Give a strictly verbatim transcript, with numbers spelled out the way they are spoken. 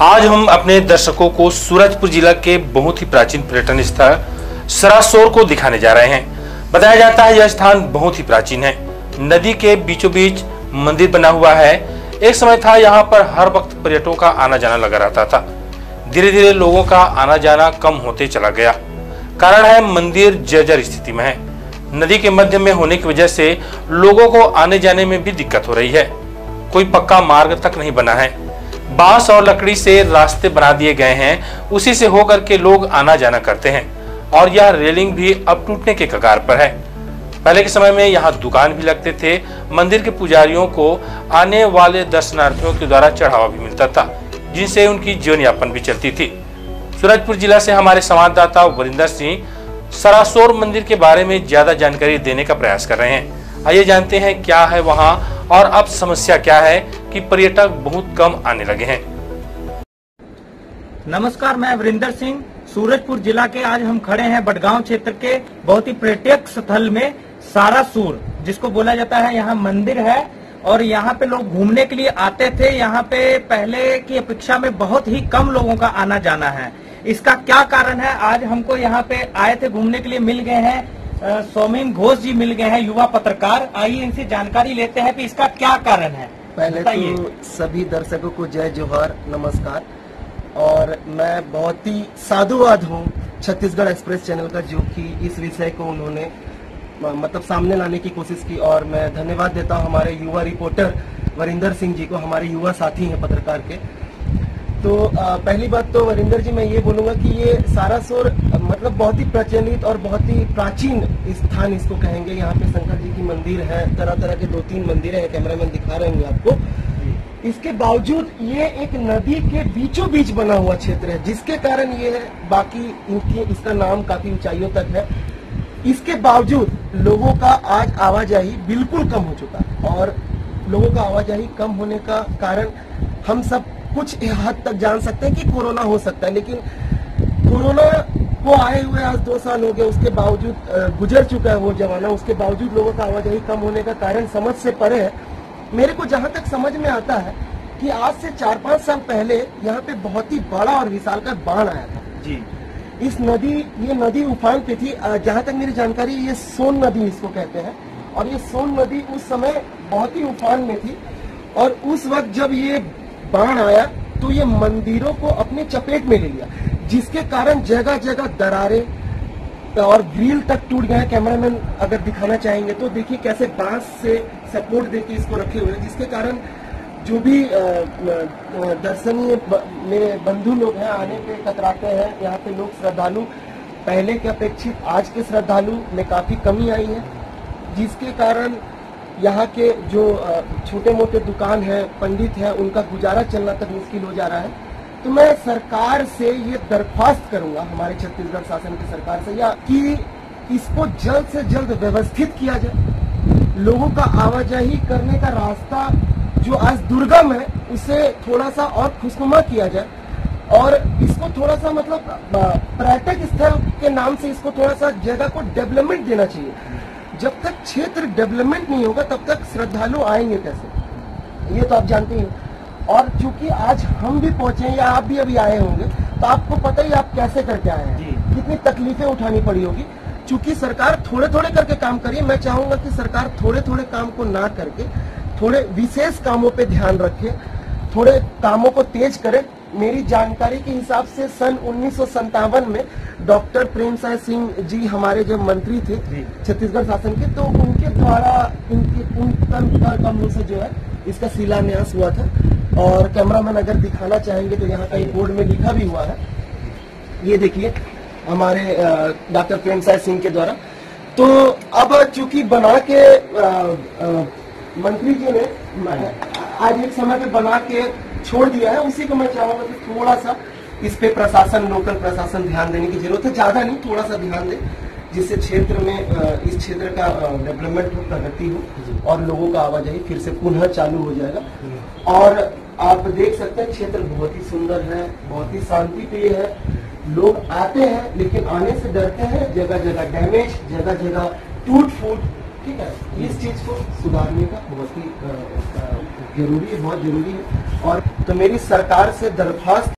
आज हम अपने दर्शकों को सूरजपुर जिला के बहुत ही प्राचीन पर्यटन स्थल सरासोर को दिखाने जा रहे हैं। बताया जाता है यह स्थान बहुत ही प्राचीन है। नदी के बीचों बीच मंदिर बना हुआ है। एक समय था यहाँ पर हर वक्त पर्यटकों का आना जाना लगा रहता था। धीरे धीरे लोगों का आना जाना कम होते चला गया। कारण है मंदिर जर्जर स्थिति में है। नदी के मध्य में होने की वजह से लोगों को आने जाने में भी दिक्कत हो रही है। कोई पक्का मार्ग तक नहीं बना है। बांस और लकड़ी से रास्ते बना दिए गए हैं, उसी से होकर के लोग आना जाना करते हैं और यह रेलिंग भी अब टूटने के कगार पर है। पहले के समय में यहाँ दुकान भी लगते थे। मंदिर के पुजारियों को आने वाले दर्शनार्थियों के द्वारा चढ़ावा भी मिलता था, जिनसे उनकी जीवन यापन भी चलती थी। सूरजपुर जिला से हमारे संवाददाता वरिंदर सिंह सरासोर मंदिर के बारे में ज्यादा जानकारी देने का प्रयास कर रहे हैं। आइए जानते हैं क्या है वहाँ और अब समस्या क्या है कि पर्यटक बहुत कम आने लगे हैं। नमस्कार, मैं वरिंदर सिंह, सूरजपुर जिला के। आज हम खड़े हैं बडगांव क्षेत्र के बहुत ही पर्यटक स्थल में सारासूर, जिसको बोला जाता है। यहाँ मंदिर है और यहाँ पे लोग घूमने के लिए आते थे। यहाँ पे पहले की अपेक्षा में बहुत ही कम लोगों का आना जाना है। इसका क्या कारण है, आज हमको यहाँ पे आए थे घूमने के लिए, मिल गए हैं सौमेन घोष जी मिल गए हैं, युवा पत्रकार। आइए इनसे जानकारी लेते हैं कि इसका क्या कारण है। पहले तो सभी दर्शकों को जय जोहार, नमस्कार। और मैं बहुत ही साधुवाद हूँ छत्तीसगढ़ एक्सप्रेस चैनल का, जो कि इस विषय को उन्होंने मतलब सामने लाने की कोशिश की। और मैं धन्यवाद देता हूँ हमारे युवा रिपोर्टर वरिंदर सिंह जी को, हमारे युवा साथी हैं पत्रकार के। तो आ, पहली बात तो वरिंदर जी मैं ये बोलूंगा कि ये सारासोर मतलब बहुत ही प्रचलित और बहुत ही प्राचीन स्थान इसको कहेंगे। यहाँ पे शंकर जी की मंदिर है, तरह तरह के दो तीन मंदिर है, कैमरामैन दिखा रहे होंगे आपको। इसके बावजूद ये एक नदी के बीचों बीच बना हुआ क्षेत्र है, जिसके कारण ये है, बाकी इनकी इसका नाम काफी ऊंचाइयों तक है। इसके बावजूद लोगों का आज आवाजाही बिल्कुल कम हो चुका है। और लोगों का आवाजाही कम होने का कारण हम सब कुछ हद तक जान सकते हैं कि कोरोना हो सकता है, लेकिन कोरोना को आए हुए आज दो साल हो गए, उसके बावजूद गुजर चुका है वो जमाना, उसके बावजूद लोगों का आवाजाही कम होने का कारण समझ से परे है। मेरे को जहां तक समझ में आता है कि आज से चार पांच साल पहले यहाँ पे बहुत ही बड़ा और विशालकाय बाढ़ आया था जी। इस नदी ये नदी उफान पे थी। जहां तक मेरी जानकारी, ये सोन नदी इसको कहते हैं। और ये सोन नदी उस समय बहुत ही उफान में थी। और उस वक्त जब ये बाढ़ आया तो ये मंदिरों को अपने चपेट में ले लिया, जिसके कारण जगह जगह दरारें और ग्रिल तक टूट गए। कैमरामैन अगर दिखाना चाहेंगे तो देखिए कैसे बांस से सपोर्ट देके इसको रखे हुए हैं, जिसके कारण जो भी दर्शनीय मेरे बंधु लोग हैं आने पे कतराते हैं। यहाँ पे लोग श्रद्धालु पहले के अपेक्षित आज के श्रद्धालु में काफी कमी आई है, जिसके कारण यहाँ के जो छोटे मोटे दुकान है, पंडित है, उनका गुजारा चलना तक मुश्किल हो जा रहा है। तो मैं सरकार से ये दरख्वास्त करूंगा, हमारे छत्तीसगढ़ शासन की सरकार से, या कि इसको जल्द से जल्द व्यवस्थित किया जाए। लोगों का आवाजाही करने का रास्ता जो आज दुर्गम है, उसे थोड़ा सा और खुशनुमा किया जाए। और इसको थोड़ा सा मतलब पर्यटक स्थल के नाम से इसको थोड़ा सा जगह को डेवलपमेंट देना चाहिए। जब तक क्षेत्र डेवलपमेंट नहीं होगा तब तक श्रद्धालु आएंगे कैसे, ये तो आप जानते हैं। और चूंकि आज हम भी पहुंचे हैं या आप भी अभी आए होंगे, तो आपको पता ही आप कैसे करके आए हैं, कितनी तकलीफें उठानी पड़ी होगी। चूंकि सरकार थोड़े थोड़े करके काम करिए, मैं चाहूंगा कि सरकार थोड़े थोड़े काम को ना करके थोड़े विशेष कामों पे ध्यान रखे, थोड़े कामों को तेज करे। मेरी जानकारी के हिसाब से सन उन्नीस सौ संतावन में डॉक्टर प्रेमसाय सिंह जी हमारे जब मंत्री थे छत्तीसगढ़ शासन के, तो उनके द्वारा इनके उन कमरों से जो है इसका शिलान्यास हुआ था। और कैमरामैन अगर दिखाना चाहेंगे तो यहाँ का एक बोर्ड में लिखा भी हुआ है, ये देखिए, हमारे डॉक्टर प्रेमसाय सिंह के द्वारा। तो अब चूंकि बना के आ, आ, मंत्री जी ने आज एक समय पे बना के छोड़ दिया है, उसी को मैं चाहूंगा कि थोड़ा सा इस पे प्रशासन, लोकल प्रशासन ध्यान देने की जरूरत है। ज्यादा नहीं, थोड़ा सा ध्यान दे, जिससे क्षेत्र में इस क्षेत्र का डेवलपमेंट हो, प्रगति हो और लोगों का आवाजाही फिर से पुनः चालू हो जाएगा। और आप देख सकते हैं क्षेत्र बहुत ही सुंदर है, बहुत ही शांति प्रिय है। लोग आते हैं लेकिन आने से डरते हैं, जगह जगह डैमेज, जगह जगह टूट फूट। ठीक है, इस चीज को सुधारने का बहुत ही जरूरी है, बहुत जरूरी है। और तो मेरी सरकार से दरख्वास्त